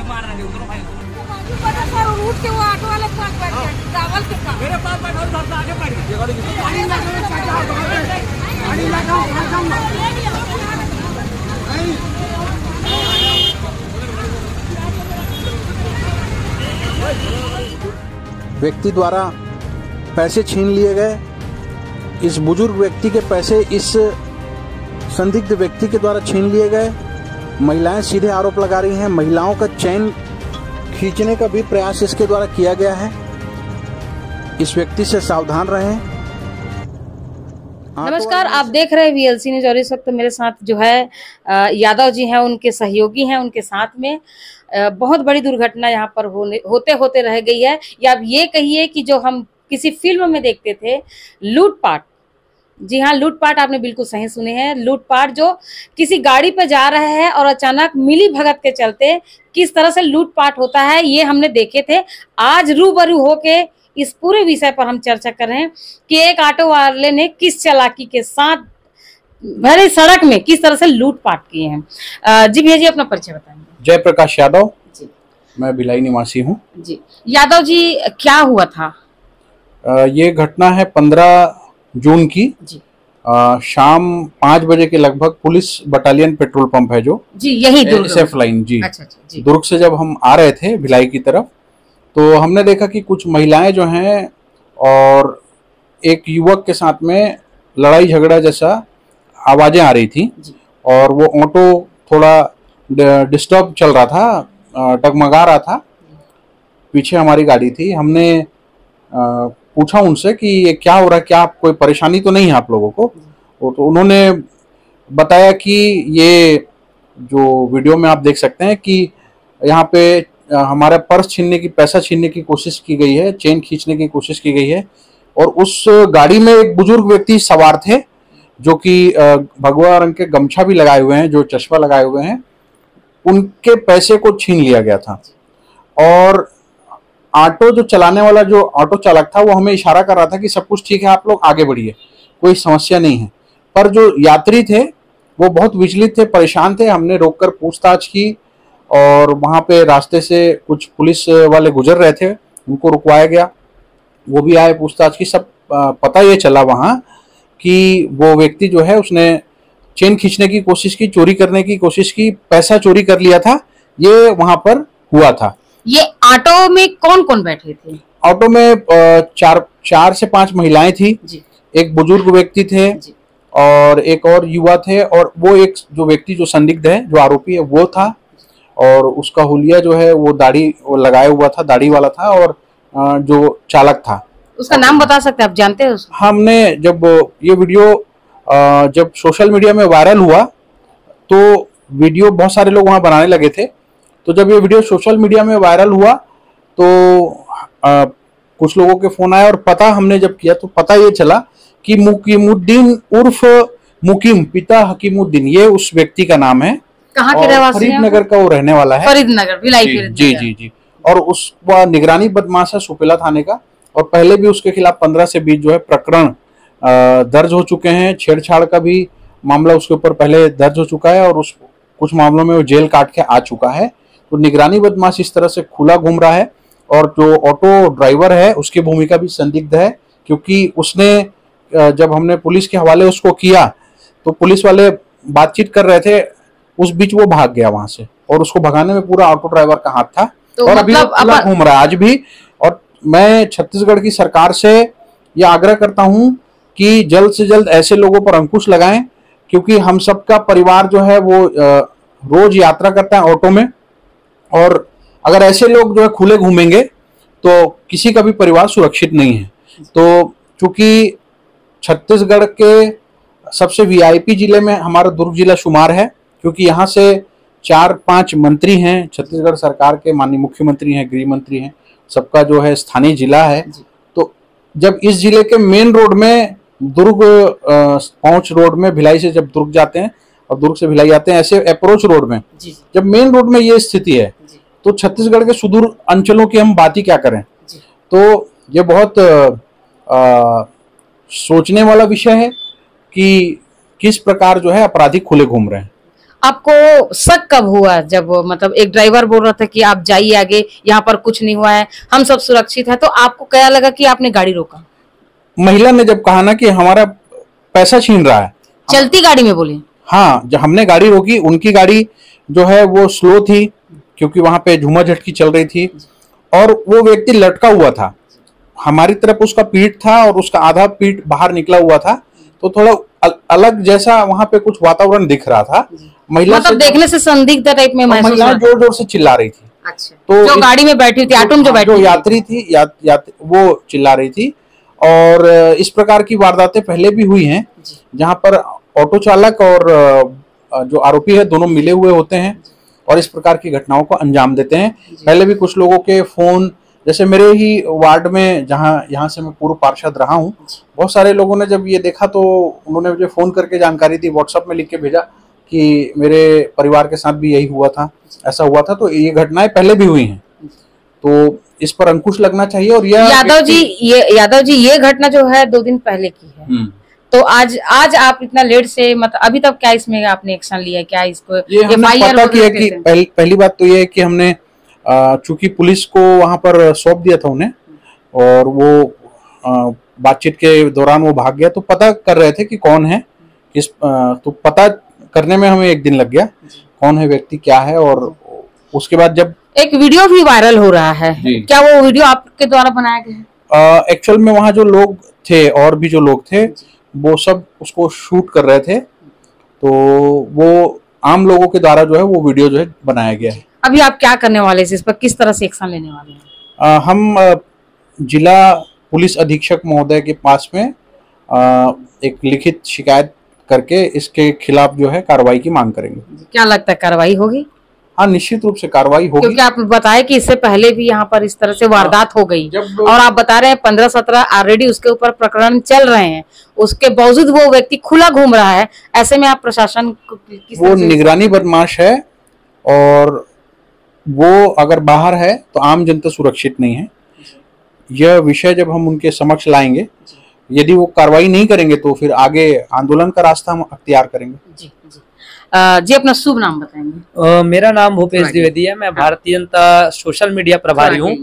मार रहे हैं उधर भाई रूट के वो ऑटो वाले पास बैठ गए ट्रैवल के साथ मेरे पास बैठा और सबसे आगे बैठ गया व्यक्ति द्वारा पैसे छीन लिए गए। इस बुजुर्ग व्यक्ति के पैसे इस संदिग्ध व्यक्ति के द्वारा छीन लिए गए। महिलाएं सीधे आरोप लगा रही हैं। महिलाओं का चैन खींचने का भी प्रयास इसके द्वारा किया गया है। इस व्यक्ति से सावधान रहें। नमस्कार, आप देख रहे हैं वीएलसी न्यूज और इस वक्त मेरे साथ जो है यादव जी हैं, उनके सहयोगी हैं। उनके साथ में बहुत बड़ी दुर्घटना यहाँ पर होते होते रह गई है, या आप ये कहिए कि जो हम किसी फिल्म में देखते थे, लूटपाट। जी हाँ, लूटपाट आपने बिल्कुल सही सुने हैं। लूटपाट जो किसी गाड़ी पे जा रहे हैं और अचानक मिली भगत के चलते किस तरह से लूटपाट होता है, ये हमने देखे थे। आज रूबरू होके इस पूरे विषय पर हम चर्चा कर रहे हैं कि एक ऑटो वाले ने किस चालाकी के साथ भरी सड़क में किस तरह से लूटपाट किए हैं। जी भैया जी, अपना परिचय बताएंगे। जय प्रकाश यादव जी, मैं भिलाई निवासी हूँ जी। यादव जी, क्या हुआ था? ये घटना है 15 जून की जी। शाम 5 बजे के लगभग पुलिस बटालियन पेट्रोल पंप है जो जी, यही दुर्ग SF लाइन जी। अच्छा, जी। दुर्ग से जब हम आ रहे थे भिलाई की तरफ, तो हमने देखा कि कुछ महिलाएं जो हैं और एक युवक के साथ में लड़ाई झगड़ा जैसा आवाजें आ रही थी जी। और वो ऑटो थोड़ा डिस्टर्ब चल रहा था, डगमगा रहा था। पीछे हमारी गाड़ी थी। हमने पूछा उनसे कि ये क्या हो रहा है, क्या कोई परेशानी तो नहीं है आप लोगों को? तो उन्होंने बताया कि ये जो वीडियो में आप देख सकते हैं कि यहाँ पे हमारा पर्स छीनने की, पैसा छीनने की कोशिश की गई है, चेन खींचने की कोशिश की गई है। और उस गाड़ी में एक बुजुर्ग व्यक्ति सवार थे जो कि भगवा रंग के गमछा भी लगाए हुए हैं, जो चश्मा लगाए हुए हैं। उनके पैसे को छीन लिया गया था। और ऑटो जो चलाने वाला, जो ऑटो चालक था, वो हमें इशारा कर रहा था कि सब कुछ ठीक है, आप लोग आगे बढ़िए, कोई समस्या नहीं है। पर जो यात्री थे वो बहुत विचलित थे, परेशान थे। हमने रोककर पूछताछ की और वहां पे रास्ते से कुछ पुलिस वाले गुजर रहे थे, उनको रुकवाया गया। वो भी आए, पूछताछ की। सब पता ये चला वहां कि वो व्यक्ति जो है उसने चेन खींचने की कोशिश की, चोरी करने की कोशिश की, पैसा चोरी कर लिया था। ये वहां पर हुआ था। ये ऑटो में कौन कौन बैठे थे? ऑटो में 4 से 5 महिलाएं थी जी। एक बुजुर्ग व्यक्ति थे जी। और एक और युवा थे, और वो एक जो व्यक्ति जो संदिग्ध है, जो आरोपी है, वो था। और उसका हुलिया जो है वो दाढ़ी लगाया हुआ था, दाढ़ी वाला था। और जो चालक था, उसका नाम बता सकते हैं? आप जानते हैं उसको? हमने जब ये वीडियो जब सोशल मीडिया में वायरल हुआ तो वीडियो बहुत सारे लोग वहां बनाने लगे थे। तो जब ये वीडियो सोशल मीडिया में वायरल हुआ तो कुछ लोगों के फोन आया और पता हमने जब किया तो पता ये चला कि मुकीमुद्दीन उर्फ मुकीम, पिता हकीमुद्दीन, ये उस व्यक्ति का नाम है। कहाँ के रहवासी हैं? फरीदनगर का वो रहने वाला है। फरीदनगर, भिलाई जी, फरीदनगर। जी जी जी। और उस निगरानी बदमाश है सुपेला थाने का, और पहले भी उसके खिलाफ 15 से 20 जो है प्रकरण दर्ज हो चुके हैं। छेड़छाड़ का भी मामला उसके ऊपर पहले दर्ज हो चुका है और उस कुछ मामलों में वो जेल काट के आ चुका है। तो निगरानी बदमाश इस तरह से खुला घूम रहा है। और जो ऑटो ड्राइवर है उसकी भूमिका भी संदिग्ध है, क्योंकि उसने जब हमने पुलिस के हवाले उसको किया तो पुलिस वाले बातचीत कर रहे थे, उस बीच वो भाग गया वहां से, और उसको भगाने में पूरा ऑटो ड्राइवर का हाथ था। तो और अभी वो खुला घूम रहा है आज भी। और मैं छत्तीसगढ़ की सरकार से यह आग्रह करता हूं कि जल्द से जल्द ऐसे लोगों पर अंकुश लगाएं, क्योंकि हम सबका परिवार जो है वो रोज यात्रा करता है ऑटो में, और अगर ऐसे लोग जो है खुले घूमेंगे तो किसी का भी परिवार सुरक्षित नहीं है। तो चूंकि छत्तीसगढ़ के सबसे VIP जिले में हमारा दुर्ग जिला शुमार है, क्योंकि यहाँ से 4-5 मंत्री हैं छत्तीसगढ़ सरकार के, माननीय मुख्यमंत्री हैं, गृह मंत्री हैं, सबका जो है स्थानीय जिला है। तो जब इस जिले के मेन रोड में दुर्ग पहुंच रोड में भिलाई से जब दुर्ग जाते हैं और दुर्ग से भिलाई आते हैं, ऐसे अप्रोच रोड में जब मेन रोड में ये स्थिति है, तो छत्तीसगढ़ के सुदूर अंचलों की हम बात ही क्या करें। तो ये बहुत सोचने वाला विषय है कि किस प्रकार जो है अपराधी खुले घूम रहे हैं। आपको शक कब हुआ, जब मतलब एक ड्राइवर बोल रहा था कि आप जाइए आगे, यहाँ पर कुछ नहीं हुआ है, हम सब सुरक्षित है, तो आपको क्या लगा कि आपने गाड़ी रोका? महिला ने जब कहा ना कि हमारा पैसा छीन रहा है, चलती गाड़ी में बोले? हाँ, जब हमने गाड़ी रोकी, उनकी गाड़ी जो है वो स्लो थी क्योंकि वहां पे झूमा झटकी चल रही थी और वो व्यक्ति लटका हुआ था, हमारी तरफ उसका पीठ था और उसका आधा पीठ बाहर निकला हुआ था, तो थोड़ा अलग जैसा वहां पे कुछ वातावरण दिख रहा था। महिला मतलब देखने से संदिग्ध टाइप में महसूस महिला हुआ? जोर जोर से चिल्ला रही थी। अच्छा, तो जो गाड़ी में बैठी थी, ऑटो में जो बैठी जो थी, यात्री थी वो चिल्ला रही थी। और इस प्रकार की वारदातें पहले भी हुई हैं जहां पर ऑटो चालक और जो आरोपी है दोनों मिले हुए होते हैं और इस प्रकार की घटनाओं को अंजाम देते हैं। पहले भी कुछ लोगों के फोन, जैसे मेरे ही वार्ड में जहां यहाँ से मैं पूर्व पार्षद रहा हूँ, बहुत सारे लोगों ने जब ये देखा तो उन्होंने मुझे फोन करके जानकारी दी, व्हाट्सएप में लिख के भेजा कि मेरे परिवार के साथ भी यही हुआ था, ऐसा हुआ था। तो ये घटनाएं पहले भी हुई हैं, तो इस पर अंकुश लगना चाहिए। और यह यादव जी ये घटना जो है 2 दिन पहले की है, तो आज आप इतना लेट से, मतलब अभी तक क्या इसमें आपने एक्शन लिया है? क्या इसको पता किया कि पहली बात तो ये है कि हमने चूंकि पुलिस को वहां पर सौंप दिया था उन्हें और वो बातचीत के दौरान वो भाग गया, तो पता कर रहे थे कि कौन है तो पता करने में हमें 1 दिन लग गया कौन है व्यक्ति, क्या है। और उसके बाद जब एक वीडियो भी वायरल हो रहा है, क्या वो वीडियो आपके द्वारा बनाया गया है? एक्चुअल में वहां जो लोग थे और भी जो लोग थे वो सब उसको शूट कर रहे थे, तो वो आम लोगों के द्वारा जो है वो वीडियो जो है बनाया गया है। अभी आप क्या करने वाले हैं, इस पर किस तरह से एक्शन लेने वाले हैं? हम जिला पुलिस अधीक्षक महोदय के पास में एक लिखित शिकायत करके इसके खिलाफ जो है कार्रवाई की मांग करेंगे। क्या लगता है कार्रवाई होगी? हाँ, निश्चित रूप से कार्रवाई होगी, क्योंकि आप बताए कि इससे पहले भी यहाँ पर इस तरह से वारदात हो गई और आप बता रहे हैं 15-17 ऑलरेडी उसके ऊपर प्रकरण चल रहे हैं, उसके बावजूद वो व्यक्ति खुला घूम रहा है। ऐसे में आप प्रशासन को वो निगरानी बदमाश है और वो अगर बाहर है तो आम जनता सुरक्षित नहीं है। यह विषय जब हम उनके समक्ष लाएंगे, यदि वो कार्रवाई नहीं करेंगे तो फिर आगे आंदोलन का रास्ता हम अख्तियार करेंगे। जी अपना शुभ नाम बताएंगे? मेरा नाम भूपेश द्विवेदी है, मैं भारतीय जनता सोशल मीडिया प्रभारी हूँ।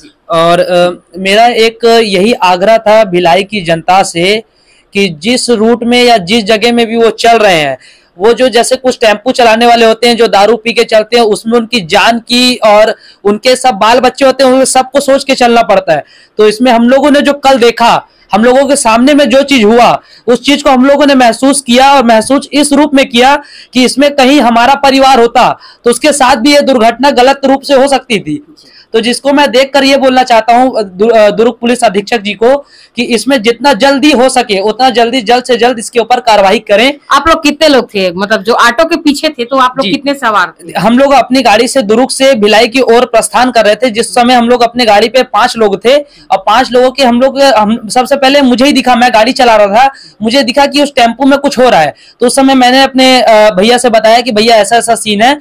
और मेरा एक यही आग्रह था भिलाई की जनता से कि जिस रूट में या जिस जगह में भी वो चल रहे हैं, वो जो जैसे कुछ टेम्पू चलाने वाले होते हैं जो दारू पी के चलते हैं, उसमें उनकी जान की और उनके सब बाल बच्चे होते हैं, सबको सोच के चलना पड़ता है। तो इसमें हम लोगों ने जो कल देखा, हम लोगों के सामने में जो चीज हुआ, उस चीज को हम लोगों ने महसूस किया और महसूस इस रूप में किया कि इसमें कहीं हमारा परिवार होता तो उसके साथ भी ये दुर्घटना गलत रूप से हो सकती थी। तो जिसको मैं देखकर ये बोलना चाहता हूँ दुर्ग पुलिस अधीक्षक जी को कि इसमें जितना जल्दी हो सके उतना जल्दी जल्द से जल्द इसके ऊपर कार्रवाई करें। आप लोग कितने लोग थे, मतलब जो ऑटो के पीछे थे, तो आप लोग कितने सवार थे? हम लोग अपनी गाड़ी से दुर्ग से भिलाई की ओर प्रस्थान कर रहे थे, जिस समय हम लोग अपनी गाड़ी पे 5 लोग थे और 5 लोगों के हम सबसे पहले मुझे ही दिखा, मैं गाड़ी चला रहा था, मुझे दिखा कि उस टेम्पो में कुछ हो रहा है। तो उस समय मैंने अपने भैया से बताया कि भैया ऐसा ऐसा सीन है,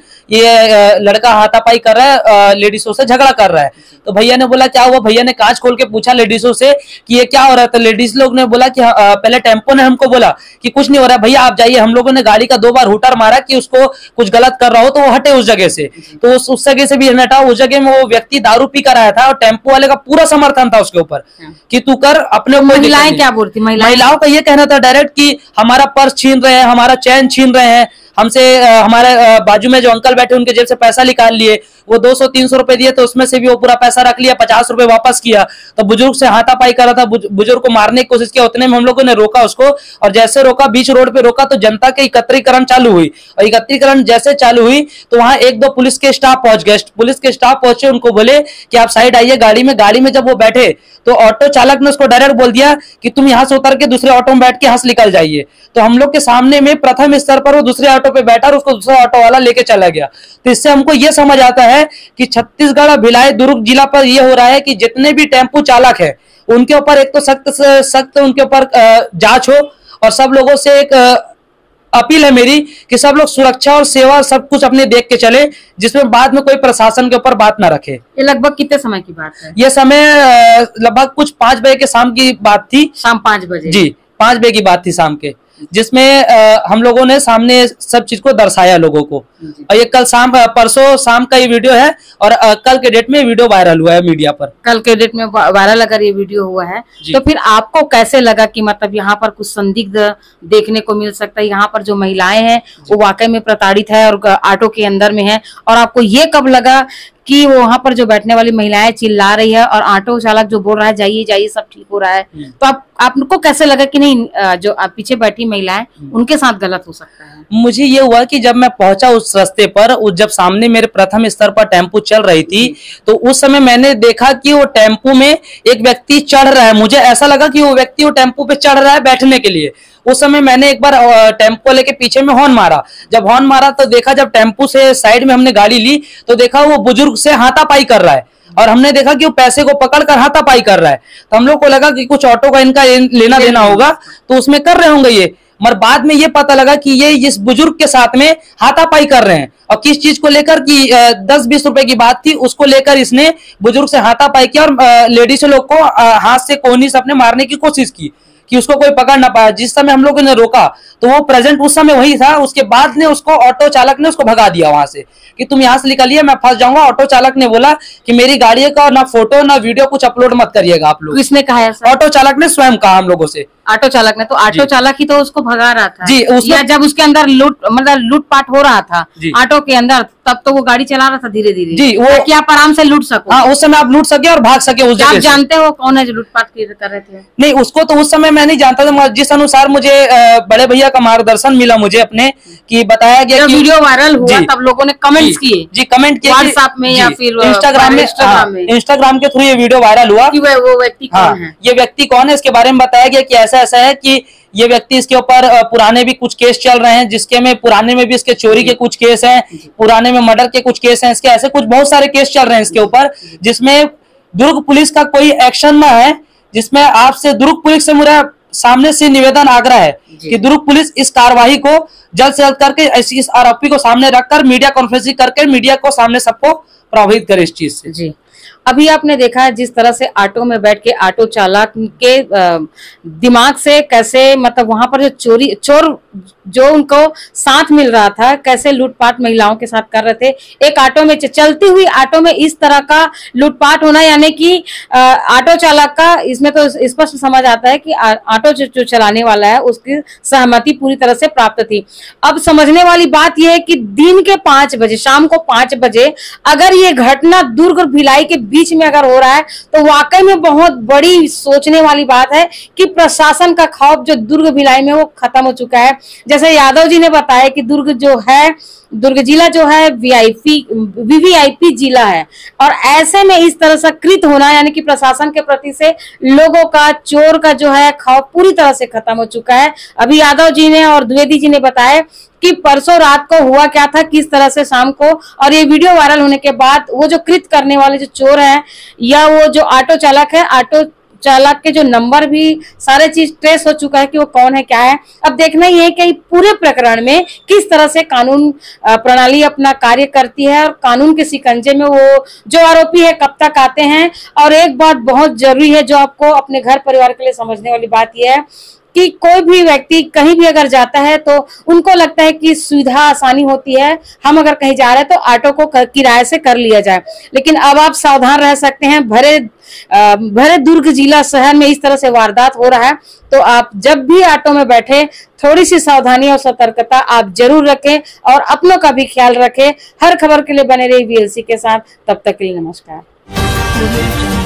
ये लड़का हाथापाई कर रहा है, लेडीजों से झगड़ा कर रहा है। तो भैया ने बोला क्या हुआ, भैया ने कांच खोल के पूछा लेडीजों से कि ये क्या हो रहा है। तो लेडीज लोग ने बोला कि पहले टेम्पो ने हमको बोला कि कुछ नहीं हो रहा है भैया आप जाइए। हम लोगों ने गाड़ी का 2 बार हुटर मारा कि उसको कुछ गलत कर रहा हो तो वो हटे उस जगह से, तो उस जगह से भी हटा। उस जगह में वो व्यक्ति दारू पी कर आया था और टेम्पो वाले का पूरा समर्थन था उसके ऊपर कि तू कर अपने। महिलाएं क्या बोलती? महिलाओं का ये कहना था डायरेक्ट कि हमारा पर्स छीन रहे हैं, हमारा चैन छीन रहे हैं, हमसे हमारे बाजू में जो अंकल बैठे उनके जेब से पैसा निकाल लिए, वो 200-300 रुपए दिए तो उसमें से भी वो पूरा पैसा रख लिया, 50 रुपए वापस किया। तो बुजुर्ग से हाथापाई कर रहा था, बुजुर्ग को मारने की कोशिश किया। उतने में हम लोगों ने रोका उसको, और जैसे रोका बीच रोड पे रोका तो जनता के एकत्रीकरण चालू हुई, और एकत्रीकरण जैसे चालू हुई तो वहां 1-2 पुलिस के स्टाफ पहुंच गए। पुलिस के स्टाफ पहुंचे, उनको बोले कि आप साइड आइए गाड़ी में। गाड़ी में जब वो बैठे तो ऑटो चालक ने उसको डायरेक्ट बोल दिया कि तुम यहां से उतर के दूसरे ऑटो में बैठ के यहां से निकल जाइए। तो हम लोग के सामने में प्रथम स्तर पर वो दूसरे ऑटो पे बैठा और उसको दूसरा ऑटो वाला लेके चला गया। तो इससे हमको ये समझ आता है कि छत्तीसगढ़ और भिलाई दुर्ग जिला पर ये हो रहा है कि जितने भी टेम्पू चालक है उनके ऊपर एक तो सख्त से सख्त उनके ऊपर जांच हो, और सब लोगों से एक अपील है मेरी कि सब लोग सुरक्षा और सेवा सब कुछ अपने देख के चले, जिसमें बाद में कोई प्रशासन के ऊपर बात ना रखे। ये लगभग कितने समय की बात है? ये समय लगभग कुछ 5 बजे के शाम की बात थी। शाम 5 बजे? जी, 5 बजे की बात थी शाम के। जिसमें हम लोगों ने सामने सब चीज को दर्शाया लोगों को। और ये कल परसों शाम का ये वीडियो है और कल के डेट में वीडियो वायरल हुआ है मीडिया पर। कल के डेट में वायरल अगर ये वीडियो हुआ है तो फिर आपको कैसे लगा कि मतलब यहाँ पर कुछ संदिग्ध देखने को मिल सकता है, यहाँ पर जो महिलाएं हैं वो वाकई में प्रताड़ित है और ऑटो के अंदर में है, और आपको ये कब लगा कि वो वहां पर जो बैठने वाली महिलाएं चिल्ला रही है और ऑटो चालक जो बोल रहा है जाइए जाइए सब ठीक हो रहा है, तो आपको कैसे लगा कि नहीं जो आप पीछे बैठी महिलाएं उनके साथ गलत हो सकता है? मुझे ये हुआ कि जब मैं पहुंचा उस रास्ते पर, जब सामने मेरे प्रथम स्तर पर टेम्पो चल रही थी, तो उस समय मैंने देखा कि वो टेम्पो में एक व्यक्ति चढ़ रहा है। मुझे ऐसा लगा कि वो व्यक्ति वो टेम्पो पे चढ़ रहा है बैठने के लिए। उस समय मैंने एक बार टेम्पो लेके पीछे में हॉर्न मारा। जब हॉर्न मारा तो देखा, जब टेम्पो से साइड में हमने गाड़ी ली तो देखा वो बुजुर्ग से हाथापाई कर रहा है, और हमने देखा कि वो पैसे को पकड़कर हाथापाई कर रहा है। तो हम लोग को लगा कि कुछ ऑटो का इनका लेना देना होगा, तो उसमें कर रहे होंगे ये। मगर बाद में ये पता लगा कि ये इस बुजुर्ग के साथ में हाथापाई कर रहे हैं, और किस चीज को लेकर कि 10-20 रुपए की बात थी, उसको लेकर इसने बुजुर्ग से हाथापाई किया और लेडीज लोग को हाथ से कोहनी से अपने मारने की कोशिश की कि उसको कोई पकड़ ना पाया। जिस समय हम लोगों ने रोका तो वो प्रेजेंट उस समय वही था। उसके बाद ने उसको ऑटो चालक ने उसको भगा दिया वहां से कि तुम यहाँ से निकलिए, मैं फंस जाऊंगा। ऑटो चालक ने बोला कि मेरी गाड़ी का ना फोटो ना वीडियो कुछ अपलोड मत करिएगा आप लोग। किसने कहा ऐसा? ऑटो चालक ने स्वयं कहा हम लोगों से। ऑटो चालक ने? तो ऑटो चालक ही तो उसको भगा रहा था जी। या जब उसके अंदर लूटपाट हो रहा था ऑटो के अंदर, तब तो वो गाड़ी चला रहा था धीरे धीरे जी, वो ताकि आप आराम से लूट सको। हाँ, उस समय आप लूट सके और भाग सके उस जगह आप से। जानते हो कौन है जो लूटपाट कर रहे थे? नहीं, उसको तो उस समय मैं नहीं जानता था। जिस अनुसार मुझे बड़े भैया का मार्गदर्शन मिला मुझे अपने, कि बताया गया कि वीडियो वायरल हुआ तब लोगों ने कमेंट्स किए जी, कमेंट किए व्हाट्सएप में या फिर इंस्टाग्राम के थ्रू ये वीडियो वायरल हुआ कि वो व्यक्ति कौन है, ये व्यक्ति कौन है। इसके बारे में बताया गया कि ऐसा ऐसा है कि ये व्यक्ति, इसके ऊपर पुराने भी कुछ केस चल रहे हैं, जिसके में पुराने में भी इसके चोरी के कुछ केस हैं, पुराने में मर्डर के कुछ केस हैं, इसके ऐसे कुछ बहुत सारे केस चल रहे हैं इसके ऊपर, जिसमें दुर्ग पुलिस का कोई एक्शन ना है। जिसमें आपसे दुर्ग पुलिस से मेरा सामने से निवेदन आग्रह है कि दुर्ग पुलिस इस कार्यवाही को जल्द से जल्द करके इस आरोपी को सामने रखकर मीडिया कॉन्फ्रेंसिंग करके मीडिया को सामने सबको प्रभावित करे इस चीज से। जी, अभी आपने देखा है जिस तरह से ऑटो में बैठ के ऑटो चालक के दिमाग से कैसे मतलब वहां पर जो चोर जो उनको साथ मिल रहा था कैसे लूटपाट महिलाओं के साथ कर रहे थे। एक ऑटो में चलती हुई ऑटो में इस तरह का लूटपाट होना, यानी कि ऑटो चालक का इसमें तो स्पष्ट समझ आता है कि ऑटो जो चलाने वाला है उसकी सहमति पूरी तरह से प्राप्त थी। अब समझने वाली बात यह है कि दिन के 5 बजे, शाम को 5 बजे अगर ये घटना दुर्ग और भिलाई के बीच में अगर हो रहा है तो वाकई में बहुत बड़ी सोचने वाली बात है कि प्रशासन का खौफ जो दुर्ग भिलाई में वो खत्म हो चुका है। जैसे यादव जी ने बताया कि दुर्ग जिला जो है वीवीआईपी जिला है, और ऐसे में इस तरह से कृत होना यानी कि प्रशासन के प्रति से लोगों का चोर का जो है खौफ पूरी तरह से खत्म हो चुका है। अभी यादव जी ने और द्विवेदी जी ने बताया कि परसों रात को हुआ क्या था, किस तरह से शाम को, और ये वीडियो वायरल होने के बाद वो जो कृत करने वाले जो चोर हैं या वो जो ऑटो चालक है, ऑटो चालक के जो नंबर भी सारे चीज ट्रेस हो चुका है कि वो कौन है क्या है। अब देखना ही है कि पूरे प्रकरण में किस तरह से कानून प्रणाली अपना कार्य करती है और कानून के शिकंजे में वो जो आरोपी है कब तक आते हैं। और एक बात बहुत जरूरी है जो आपको अपने घर परिवार के लिए समझने वाली बात यह है कि कोई भी व्यक्ति कहीं भी अगर जाता है तो उनको लगता है कि सुविधा आसानी होती है, हम अगर कहीं जा रहे हैं तो ऑटो को किराए से कर लिया जाए। लेकिन अब आप सावधान रह सकते हैं, भरे दुर्ग जिला शहर में इस तरह से वारदात हो रहा है, तो आप जब भी ऑटो में बैठे थोड़ी सी सावधानी और सतर्कता आप जरूर रखें और अपनों का भी ख्याल रखें। हर खबर के लिए बने रहिए VLC के साथ। तब तक के लिए नमस्कार।